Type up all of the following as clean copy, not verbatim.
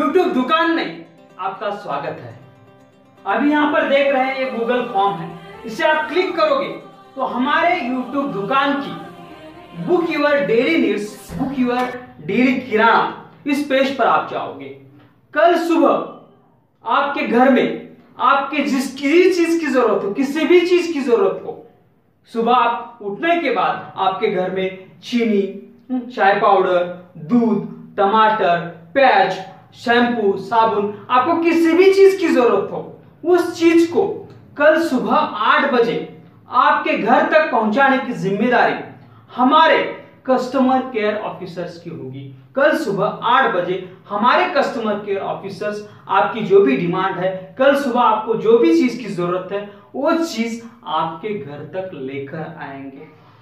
YouTube दुकान में आपका स्वागत है। अभी यहाँ पर देख रहे हैं ये गूगल फॉर्म है, इसे आप क्लिक करोगे तो हमारे YouTube दुकान की book your daily needs, book your daily किराना, इस पेज पर आप जाओगे। कल सुबह आपके घर में आपके जिस किसी चीज की जरूरत हो, किसी भी चीज की जरूरत हो, सुबह आप उठने के बाद आपके घर में चीनी, चाय पाउडर, दूध, टमाटर, प्याज, शैम्पू, साबुन, आपको किसी भी चीज की जरूरत हो, उस चीज को कल सुबह 8 बजे आपके घर तक पहुंचाने की जिम्मेदारी हमारे कस्टमर केयर ऑफिसर्स की होगी। कल सुबह 8 बजे हमारे कस्टमर केयर ऑफिसर्स आपकी जो भी डिमांड है, कल सुबह आपको जो भी चीज की जरूरत है, वो चीज आपके घर तक लेकर आएंगे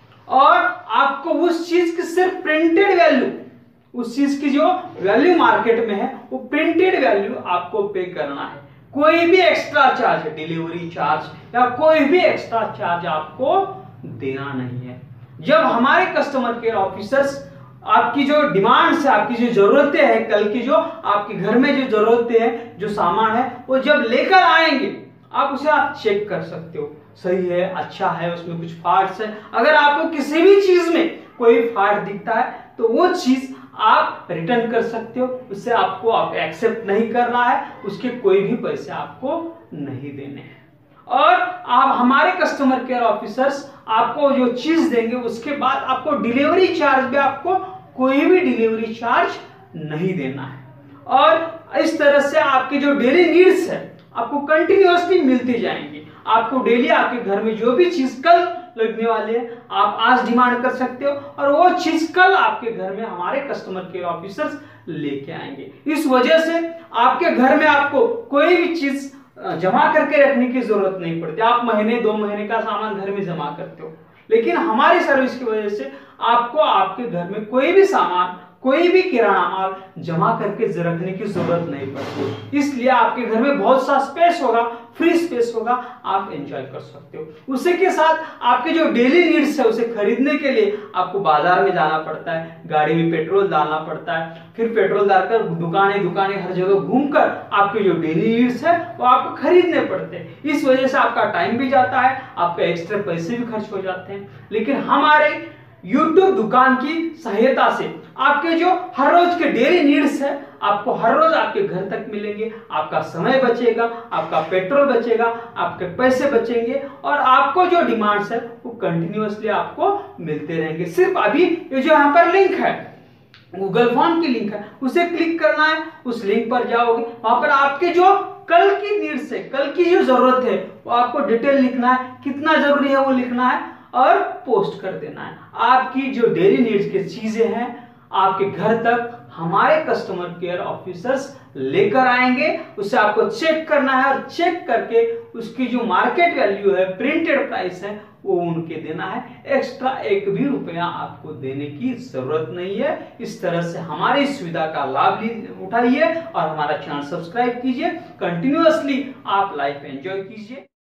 और आपको उस चीज की सिर्फ प्रिंटेड वैल्यू, उस चीज की जो वैल्यू मार्केट में है, वो प्रिंटेड वैल्यू आपको पे करना है। कोई भी एक्स्ट्रा चार्ज, डिलीवरी चार्ज या कोई भी एक्स्ट्रा चार्ज आपको देना नहीं है। जब हमारे कस्टमर केयर ऑफिसर्स आपकी जो डिमांड्स है, आपकी जो जरूरतें हैं, कल की जो आपके घर में जो जरूरतें हैं, जो सामान है, वो जब लेकर आएंगे, आप उसे आप चेक कर सकते हो, सही है, अच्छा है, उसमें कुछ फॉल्ट्स है। अगर आपको किसी भी चीज में कोई फॉल्ट दिखता है तो वो चीज आप रिटर्न कर सकते हो, उससे आपको आप एक्सेप्ट नहीं करना है, उसके कोई भी पैसे आपको नहीं देने हैं। और आप हमारे कस्टमर केयर ऑफिसर्स आपको जो चीज देंगे उसके बाद आपको डिलीवरी चार्ज भी, आपको कोई भी डिलीवरी चार्ज नहीं देना है। और इस तरह से आपके जो डेली नीड्स है आपको कंटिन्यूअसली मिलती जाएंगी। आपको डेली आपके घर में जो भी चीज कल लगने वाली है, आप आज डिमांड कर सकते हो और वो चीज कल आपके घर में हमारे कस्टमर केयर ऑफिसर्स लेके आएंगे। इस वजह से आपके घर में आपको कोई भी चीज जमा करके रखने की जरूरत नहीं पड़ती। आप महीने 2 महीने का सामान घर में जमा करते हो, लेकिन हमारी सर्विस की वजह से आपको आपके घर में कोई भी सामान, कोई भी किराना माल जमा करके रखने की जरूरत नहीं पड़ती। इसलिए आपके घर में बहुत सा स्पेस होगा, फ्री स्पेस होगा, आप एंजॉय कर सकते हो। उसी के साथ आपके जो डेली नीड्स है उसे खरीदने के लिए आपको बाजार में जाना पड़ता है, गाड़ी में पेट्रोल डालना पड़ता है, फिर पेट्रोल डालकर दुकानें दुकानें हर जगह घूमकर आपके जो डेली नीड्स है वो आपको खरीदने पड़ते हैं। इस वजह से आपका टाइम भी जाता है, आपका एक्स्ट्रा पैसे भी खर्च हो जाते हैं। लेकिन हमारे YouTube दुकान की सहायता से आपके जो हर रोज के डेली नीड्स है आपको हर रोज आपके घर तक मिलेंगे। आपका समय बचेगा, आपका पेट्रोल बचेगा, आपके पैसे बचेंगे और आपको जो डिमांड्स है वो कंटिन्यूअसली आपको मिलते रहेंगे। सिर्फ अभी ये जो यहाँ पर लिंक है, गूगल फॉर्म की लिंक है, उसे क्लिक करना है, उस लिंक पर जाओगे, वहां पर आपके जो कल की नीड्स है, कल की जो जरूरत है वो आपको डिटेल लिखना है, कितना जरूरी है वो लिखना है और पोस्ट कर देना है। आपकी जो डेली नीड्स की चीजें हैं आपके घर तक हमारे कस्टमर केयर ऑफिसर्स लेकर आएंगे। उसे आपको चेक करना है और चेक करके उसकी जो मार्केट वैल्यू है, प्रिंटेड प्राइस है, वो उनके देना है। एक्स्ट्रा 1 भी रुपया आपको देने की जरूरत नहीं है। इस तरह से हमारी सुविधा का लाभ उठाइए और हमारा चैनल सब्सक्राइब कीजिए। कंटिन्यूअसली आप लाइफ एंजॉय कीजिए।